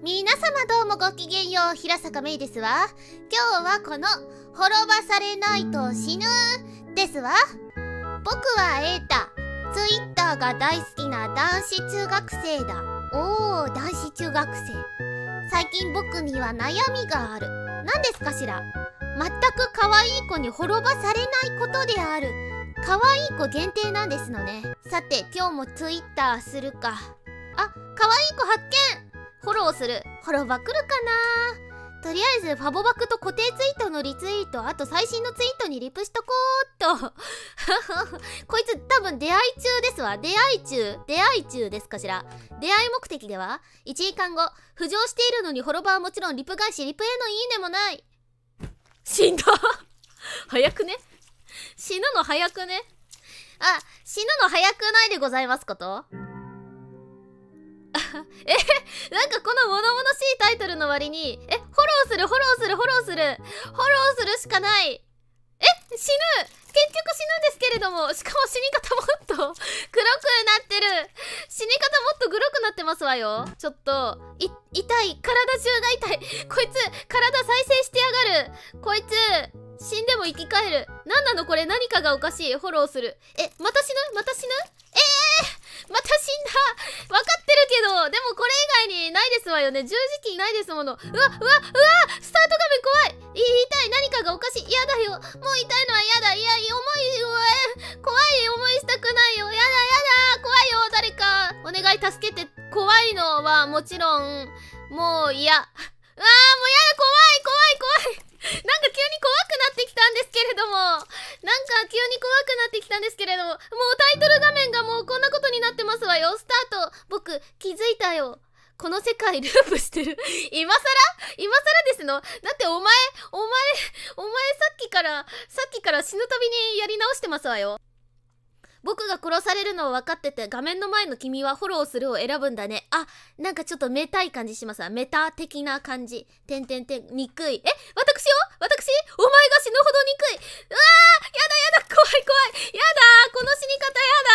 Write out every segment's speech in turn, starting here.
皆様どうもごきげんよう、平坂めいですわ。今日はこの滅ばされないと死ぬですわ。僕は瑛太。ツイッターが大好きな男子中学生だ。おー、男子中学生。最近僕には悩みがある。何ですかしら。全く可愛い子に滅ばされないことである。可愛い子限定なんですのね。さて、今日もツイッターするか。あ、可愛い子発見。フォローする。フォローバ来るかな。とりあえずファボバクと固定ツイートのリツイート、あと最新のツイートにリプしとこーっとこいつ多分出会い中ですわ。出会い中ですかしら。出会い目的では1時間後、浮上しているのにフォロバーはもちろんリプ返し、リプへのいいねもない。死んだ早くね。死ぬの早くね。あ、死ぬの早くないでございますことなんかこの物々しいタイトルの割に、フォローするしかない。死ぬ結局死ぬんですけれども、しかも死に方もっと黒くなってる。死に方もっと黒くなってますわよ。ちょっと、痛い。体中が痛い。こいつ、体再生してやがる。こいつ、死んでも生き返る。なんなのこれ、何かがおかしい。フォローする。また死ぬまた死ぬまた死んだ。わかってるけど、でもこれ以外にないですわよね。十字キーないですもの。うわスタート画面怖い。痛い。何かがおかしい。やだよ。もう痛いのはやだ。いや、怖い思いしたくないよ。やだ。怖いよ。誰か、お願い助けて。怖いのはもちろん、もう嫌。もうやだ。怖い。なんか急に怖くなってきたんですけれども。もうタイトル画面がもうこんなことになってますわよ。スタート。僕、気づいたよ。この世界ループしてる。今更ですの。だってお前さっきから死ぬたびにやり直してますわよ。僕が殺されるのを分かってて、画面の前の君はフォローするを選ぶんだね。あ、なんかちょっとメタい感じしますわ。メタ的な感じ。憎い。私お前が死ぬほど憎い。やだ、怖い。やだ、この死に方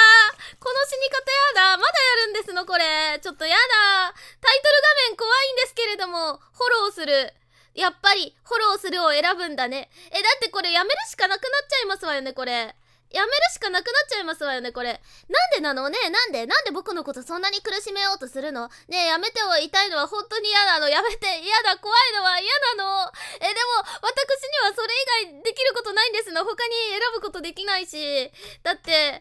やだ。まだやるんですの、これ。ちょっとやだ。タイトル画面怖いんですけれども、フォローする。やっぱり、フォローするを選ぶんだね。だってこれやめるしかなくなっちゃいますわよね、これ。やめるしかなくなっちゃいますわよね、これ。なんでなのね。なんで僕のことそんなに苦しめようとするのねえ、やめては痛いのは本当に嫌なの。やめて。嫌だ。怖いのは嫌なの。でも、私にはそれ以外できることないんですの。他に選ぶことできないし。だって、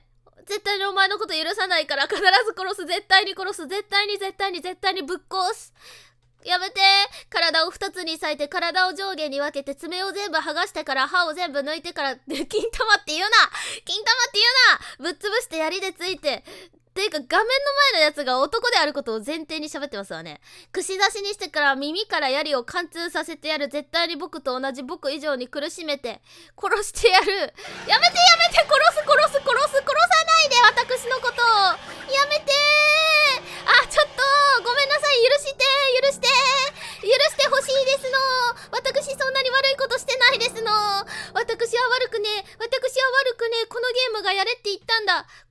絶対にお前のこと許さないから、必ず殺す。絶対に殺す。絶対にぶっ壊す。やめて。体を2つに裂いて、体を上下に分けて、爪を全部剥がしてから、歯を全部抜いてから、金玉って言うな。ぶっ潰して槍でついて。ていうか、画面の前のやつが男であることを前提に喋ってますわね。串刺しにしてから耳から槍を貫通させてやる。絶対に僕と同じ、僕以上に苦しめて、殺してやる。やめて。殺さないで、私のことを。やめて。ちょっと、ごめんなさい。許してほしいですの。私そんなに悪いことしてないですの。私は悪くね。このゲームがやれって言ったん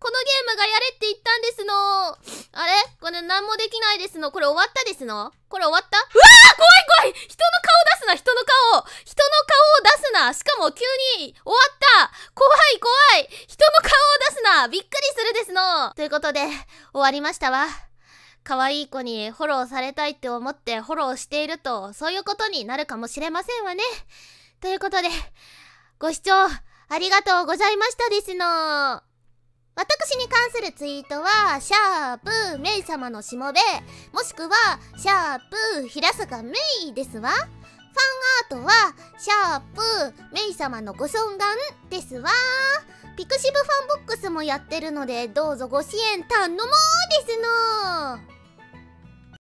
ですの。あれこれ何もできないですの。これ終わったですの。怖い。人の顔を出すな。しかも急に終わった。怖い。人の顔を出すな。びっくりするですの。ということで、終わりましたわ。可愛い子にフォローされたいって思ってフォローしていると、そういうことになるかもしれませんわね。ということで、ご視聴ありがとうございましたですの。私に関するツイートは、シャープメイ様のしもべ、もしくは、シャープ平坂メイですわ。ファンアートは、シャープメイ様のご尊顔ですわ。ピクシブファンボックスもやってるので、どうぞご支援頼もうですの。